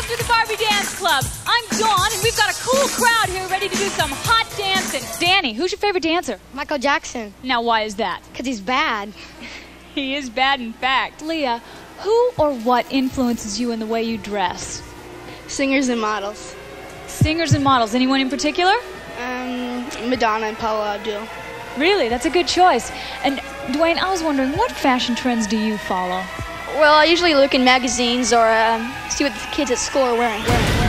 welcome to the Barbie Dance Club. I'm Dawn, and we've got a cool crowd here ready to do some hot dancing. Danny, who's your favorite dancer? Michael Jackson. Now, why is that? Because he's bad. He is bad, in fact. Leah, who or what influences you in the way you dress? Singers and models. Singers and models. Anyone in particular? Madonna and Paula Abdul. Really? That's a good choice. And, Dwayne, I was wondering, what fashion trends do you follow? Well, I usually look in magazines or see what the kids at school are wearing.